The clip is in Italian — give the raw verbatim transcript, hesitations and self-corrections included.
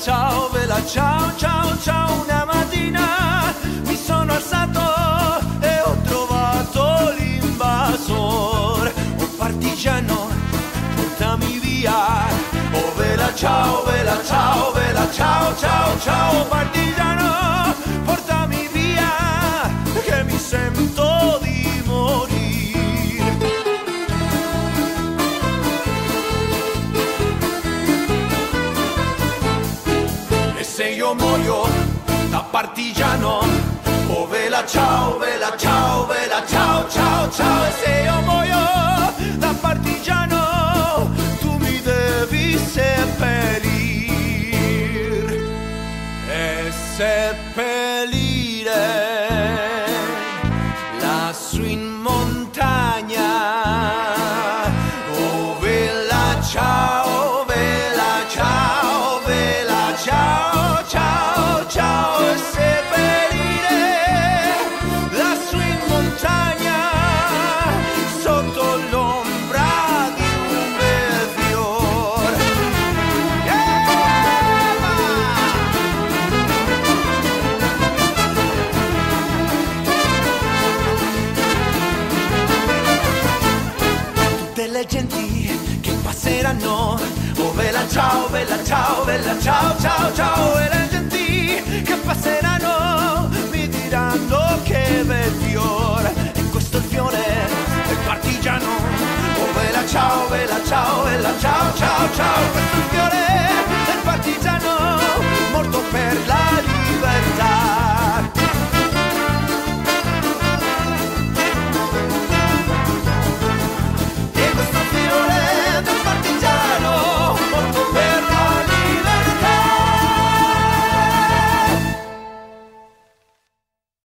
ciao, vela ciao, ciao, ciao. Una mattina mi sono alzato e ho trovato l'invasor. Oh partigiano, portami via. Oh vela ciao, vela ciao, vela ciao, ciao, ciao. Partigiano, portami via, che mi sento di morire. E se io muoio da partigiano, oh vela ciao, vela ciao, vela ciao, ciao, ciao. E se io muoio da partigiano, tu mi devi seppellir e seppellire lassù in montagna. Oh vela ciao, vela ciao, vela ciao, ciao, ciao. E seppellire lassù in montagna sotto l'ombra di un bel fior. Tutte le genti che passeranno, oh vela ciao, vela ciao, vela ciao, ciao, ciao. E le genti che passeranno mi diranno che bel fiore. E questo è il fiore del partigiano. Oh vela ciao, vela ciao, vela ciao, ciao, ciao. Questo è il fiore